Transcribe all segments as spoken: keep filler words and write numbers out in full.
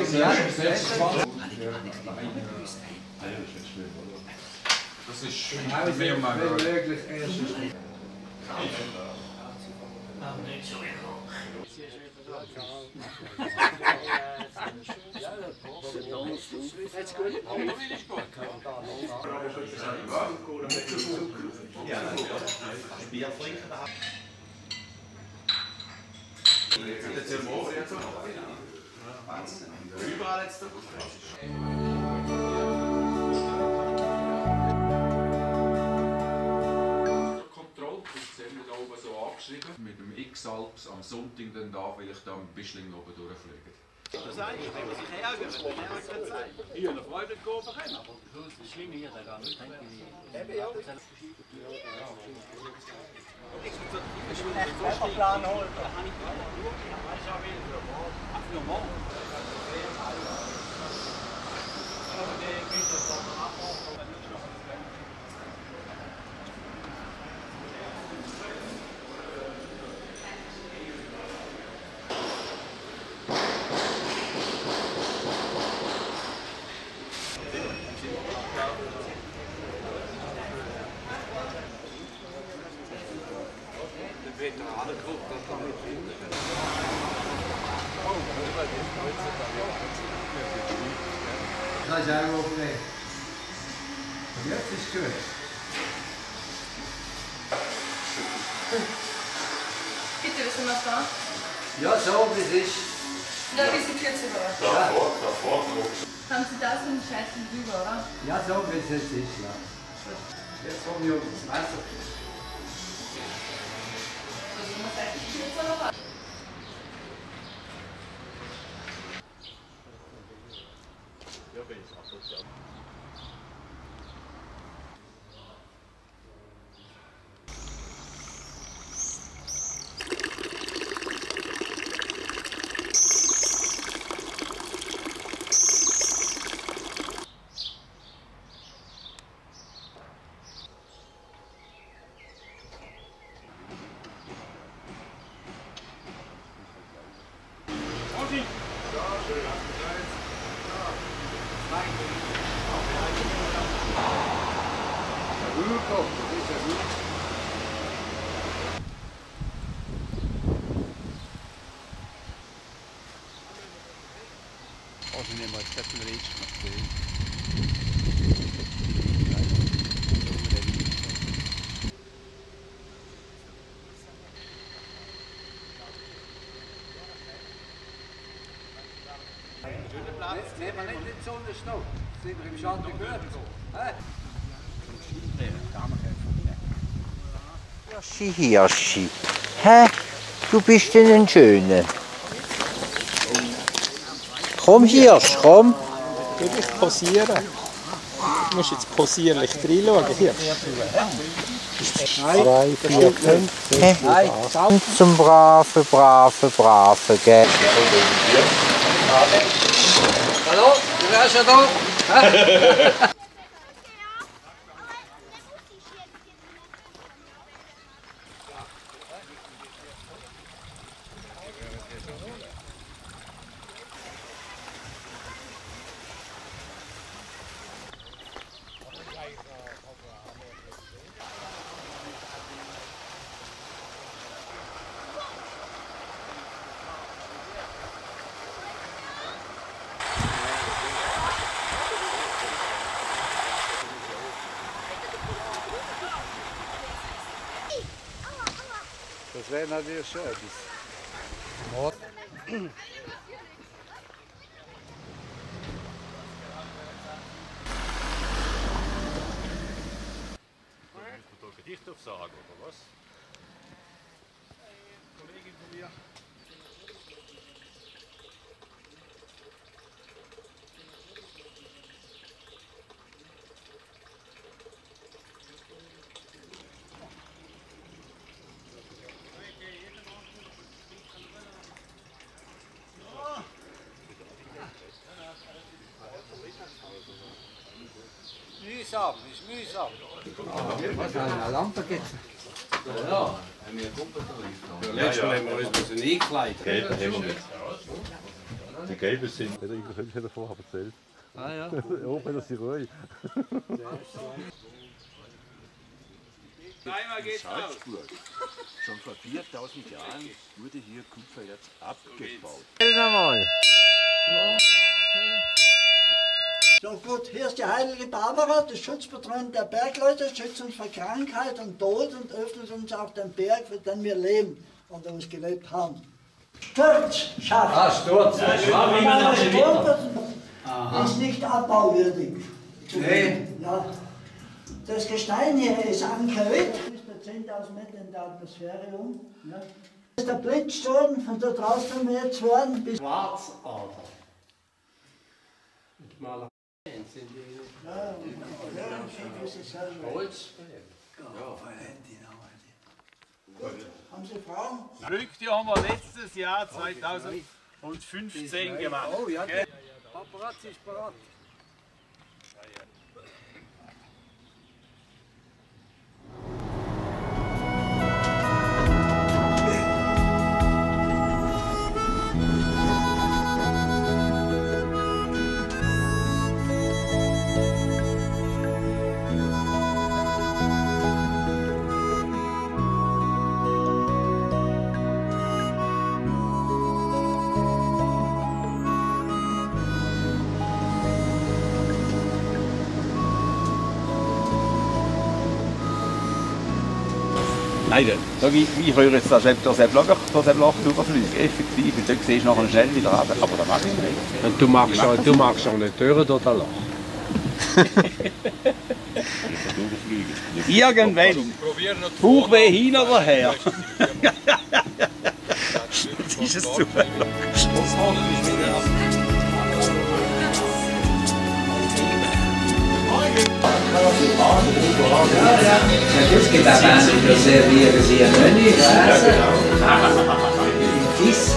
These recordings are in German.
Das ist für mich mal möglich erstes. Jetzt gut. Überall jetzt mit dem X-Alps am Sonntag dann da, weil ich da mit Bischling oben durchfliege. Das ist eigentlich, was ich ärgere, was ich ärgere. Hier, eine Freude kaufen können. Aber das ist schlimm hier, da gar nicht. Eben, ja. Ich will einen Wetterplan holen. Da habe ich Ach, für morgen. Das ist auch okay. Jetzt ist gut. Bitte, wissen wir es da? Ja, so wie es ist. Ja, ein bisschen kürzer, oder? Davor, davor. Haben Sie da so einen Scheitel drüber, oder? Ja, so wie es jetzt ist, ja. Jetzt komme ich auf das Wasser. Also, man sagt, ich kürzer oder was? Ja, bin ich absolut, ja. Also nehmen wir jetzt ein Rätsch nach dem. Jetzt nehmen wir nicht in die Sonne stehen. Sind wir im Schatten gut? Hirschi, Hirschi. Hä? Du bist denn ein Schöner. Komm, Hirsch, komm. Will ich posieren? Du musst jetzt posierlich reinschauen, Hirsch. Drei, vier, fünf, sechs, Nein, zum braven, braven, braven, gell? Hallo, du wärst ja da. Das wäre natürlich schön. Gedichtaufsage, oder was? Kollegin von mir. Mühsam, ist mühsam. Eine Lampe gibt es. Ja, haben wir Kumpel verliefert. Ja, letztes Mal haben wir uns eingekleidet. Gelb haben wir nicht. Die gelben sind. Hat er irgendwie davor erzählt. Ah ja. Oben das die Ruhe. Einmal geht's raus. Salzburg. Schon vor viertausend Jahren wurde hier Kupfererz abgebaut. Mal. So gut, hier ist die heilige Barbara, das Schutzpatron der Bergleute, schützt uns vor Krankheit und Tod und öffnet uns auch den Berg, für den wir leben und uns gelebt haben. Sturz schafft. Ah, Sturz. Ja, Sturz ist nicht abbauwürdig. Nee. Ja. Das Gestein hier ist Ankerit, ist bei zehntausend Meter in der Atmosphäre um. Ja. Das ist der Blitzsturm von da draußen jetzt worden bis Schwarzader. sind die. Ja, Holzberg. Haben Sie Fragen? Rück, die haben wir letztes Jahr zweitausendfünfzehn gemacht. Oh ja, der Paparazzi ist parat. Nein, schau, ich, ich rühre jetzt das Loch durchfliegen, effektiv, und dann siehst du nachher schnell wieder runter. Aber das mache ich nicht. Und du machst auch, du machst auch nicht Türen durch das Loch. Irgendwann. Bauchweh hin oder her. Das ist es super. Es gibt auch Menschen, die servieren sie ja nicht. Fisch.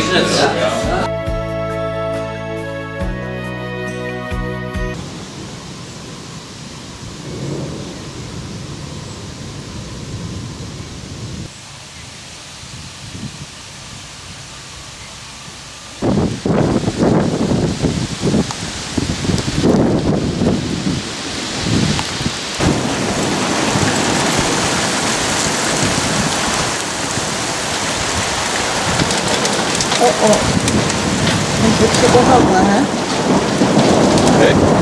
Oh oh. Den kriegst du doch auch mal, hä? Okay.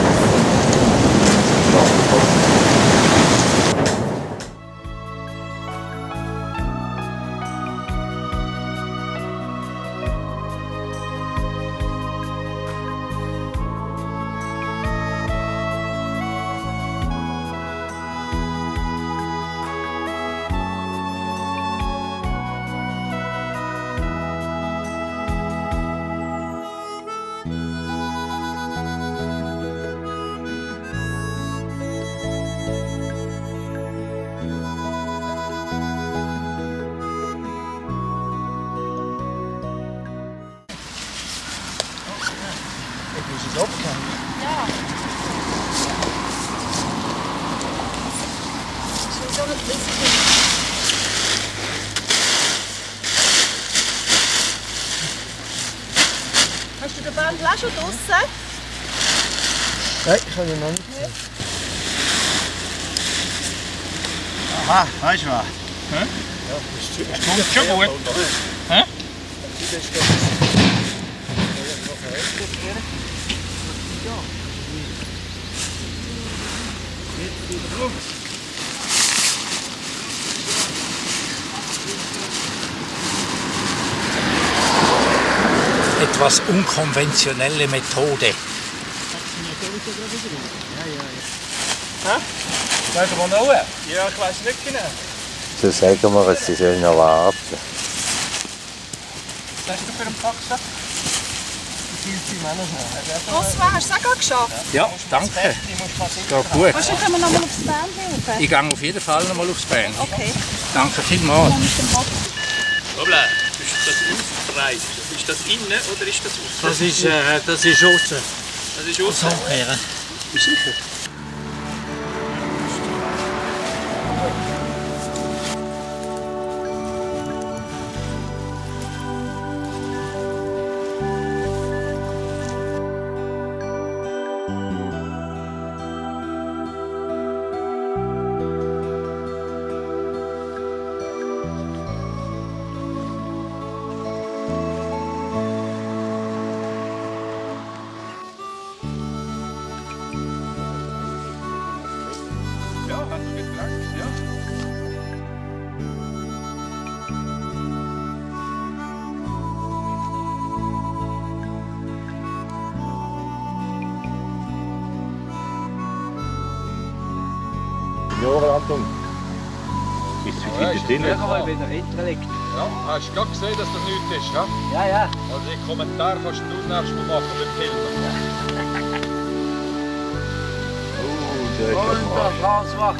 Ja. Ich will nicht wissen. Hast du den Bandel auch schon draussen? Nein, ich habe ihn noch nicht. Aha, weißt du was? Hä? Ja, das kommt schon gut. Hä? Etwas unkonventionelle Methode. Hä? Weißt du, wo noch? Ja, ich weiß nicht genau. So sagen wir es, sie sollen noch warten. Was hast du für einen Pack? François, hast du es auch gerade geschafft? Ja, danke. Geht gut. Weißt du, können wir noch mal aufs Band rauf? Ich gehe auf jeden Fall noch mal aufs Bein. Okay. Danke vielmals. Hoppla, ist das ausbreit? Ist das innen oder ist das außen? Das ist, äh, das ist außen. Das ist außen. So, sicher. Jahre Anton. Bis zu Ja, weit ist drin. der Bücherwald wieder hinten liegt. Ja, hast du gerade gesehen, dass das nichts ist, ja? Ja, ja. Also die Kommentare kannst du nächstes Mal machen mit Filmen. Oh, der ist Und der François.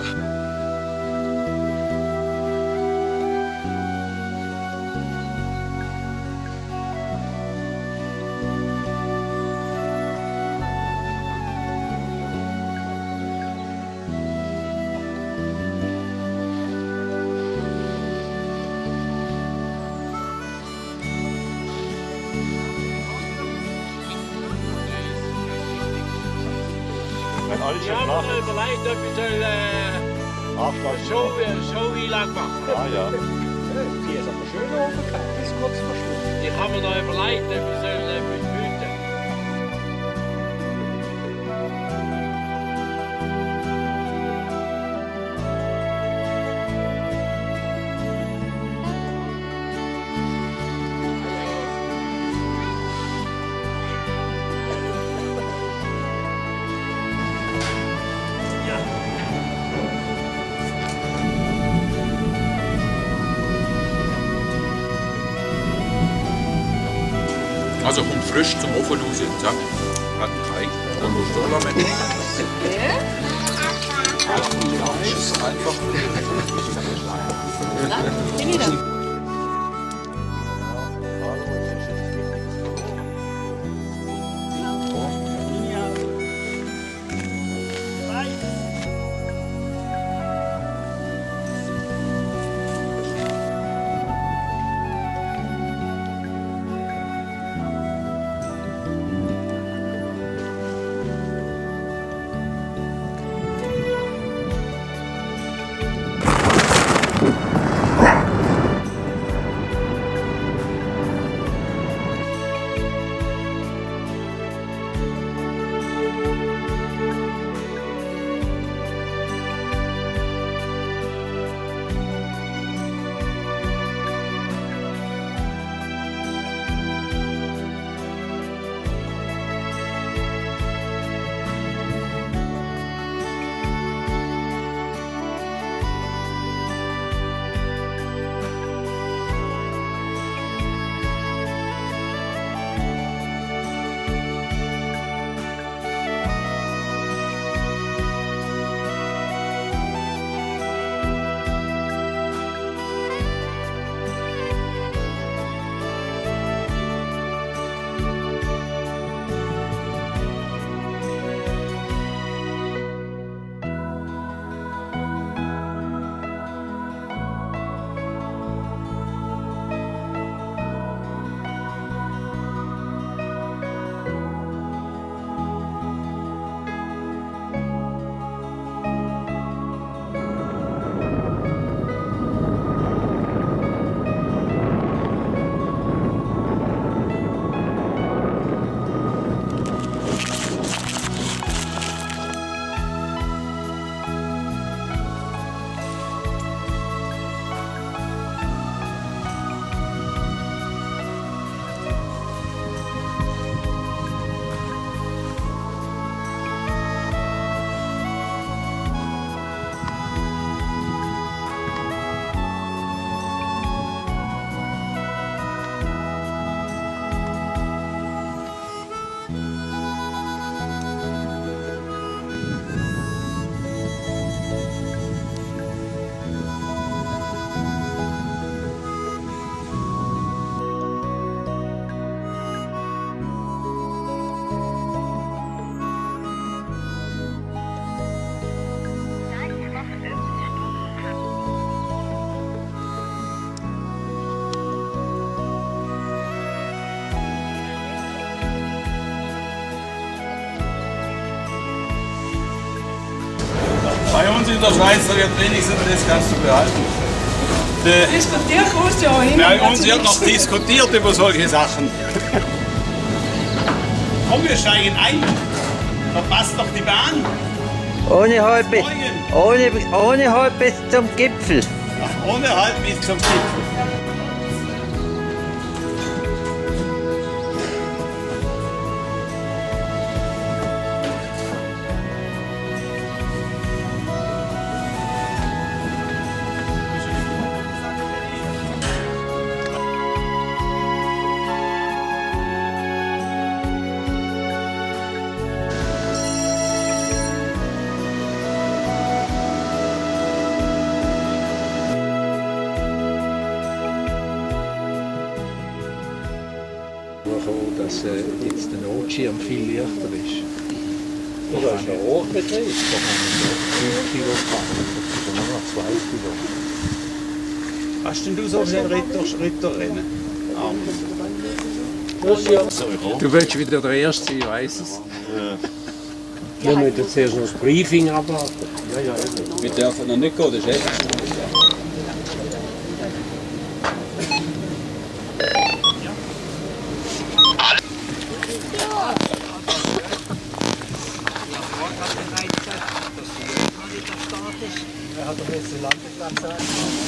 Ich habe mir überlegt, ob ich soll, äh, Show, Show Einlage machen. Ja, ja. Die ist aber schön oben gehabt, bis kurz vor Schluss. Ich habe mir noch überlegt, ob ich soll etwas bieten. Also kommt frisch zum Ofen raus jetzt, ja? Hat einen Teig und muss Sola mit. Ja, ist einfach. Bei uns in der Schweiz wird wenigstens das kannst du behalten. Der, Diskutieren kannst du ja hin. bei uns wird noch diskutiert über solche Sachen. Komm, wir steigen ein. Verpasst doch die Bahn. Ohne halb, ohne, ohne halb bis zum Gipfel. Ach, ohne halb bis zum Gipfel. gekommen, dass äh, jetzt der Notschirm viel leichter ist. Das ist ein Hochbetrieb. Da haben wir fünf Kilo gefahren, das ist nur noch zwei Kilo. Hast denn du so ein Ritter, Ritterrennen? Ah. Du willst wieder der Erste sein, ich weiss es. Ja. Wir müssen zuerst noch das Briefing abwarten. Ja, ja, eben. Wir dürfen noch nicht gehen, das ist echt. Er hat doch jetzt den Landeplatz sein.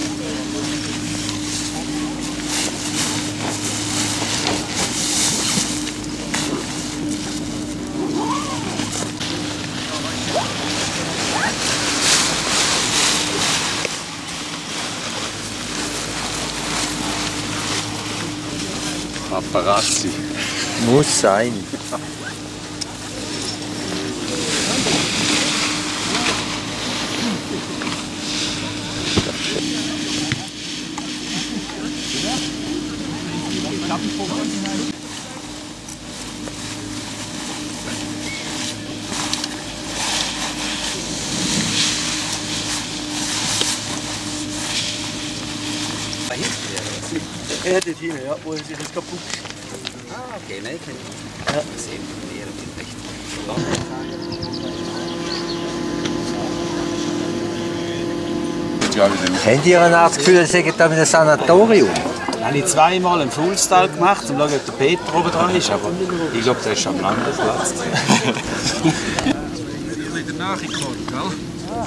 Paparazzi. Muss sein. Er hat dort hin, ja, wo er sich das kaputt. Ah, okay, nein, kann ich. Ja, sehen wir recht. Habt ihr eine Art Gefühl, ihr seid da in einem Sanatorium? Ich habe zweimal einen Fullstall gemacht, um zu schauen, ob der Peter oben dran ist, aber ich glaube, der ist am Landesplatz. Wieder nachgekommen, gell?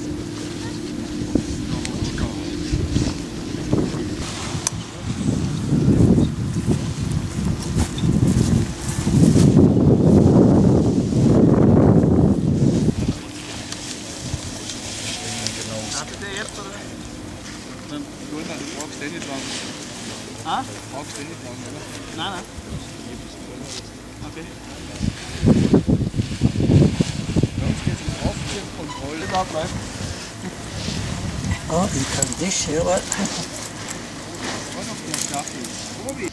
Ah? Brauchst du nicht lang, oder? Nein, nein. Okay. Jetzt geht's um Aufklärkontrolle. Da bleiben. Oh, wie kann das hier was? Was auf der Staffel?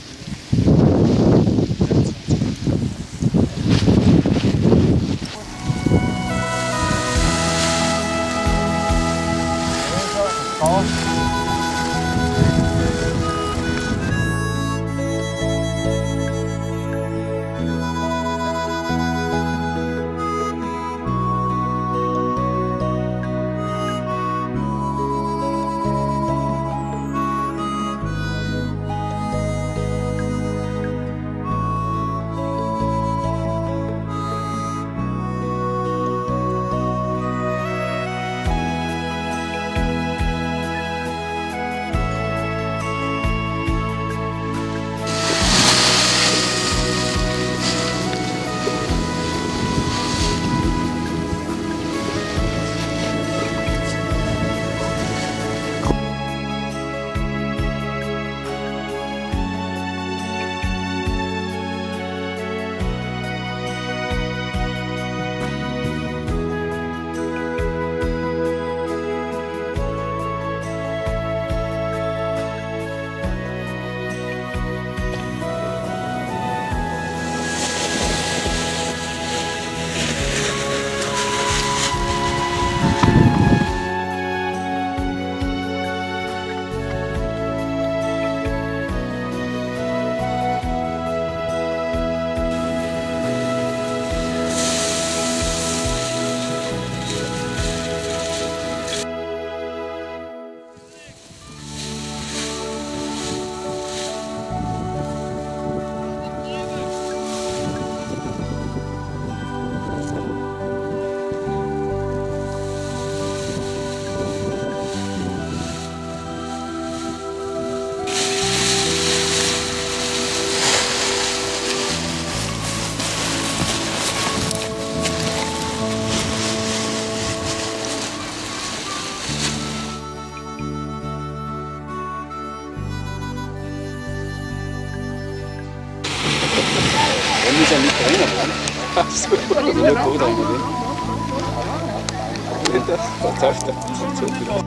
ist ja nicht drinnen, oder? Ach so, oder nicht gut eigentlich. Das heißt, das ist so.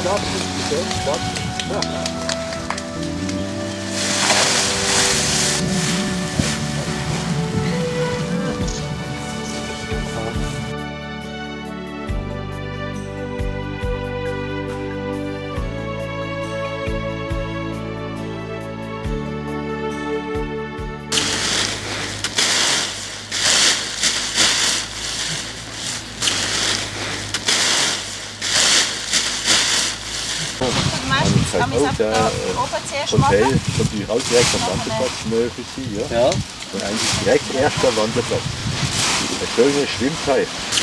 Das heißt auch, der Hotel ist natürlich auch direkt am Wanderplatz Nähe für Sie. Ja? Ja. Und eigentlich direkt erster Wanderplatz. Ein schöner Schwimmteich.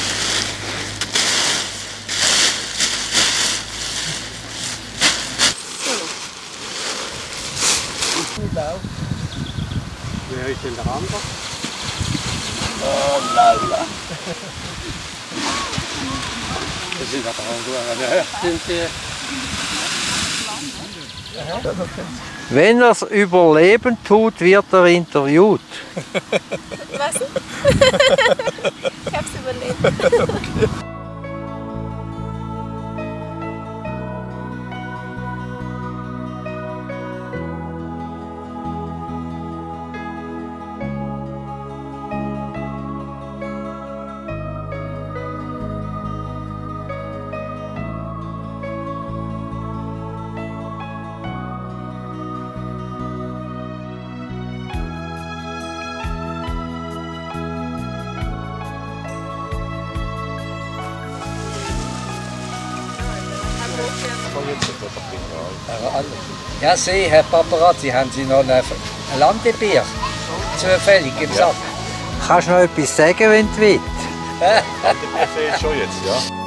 Wer ist denn der andere? Oh lala. Das sind aber auch an der Höhe sind die. Wenn er es überleben tut, wird er interviewt. Was? Ich hab's überlebt. Okay. Ja, Sie, Herr Paparazzi, haben Sie noch ein Landebier zufällig im Sack? Kannst du noch etwas sagen, wenn du willst? Landebier sehe ich schon jetzt, ja.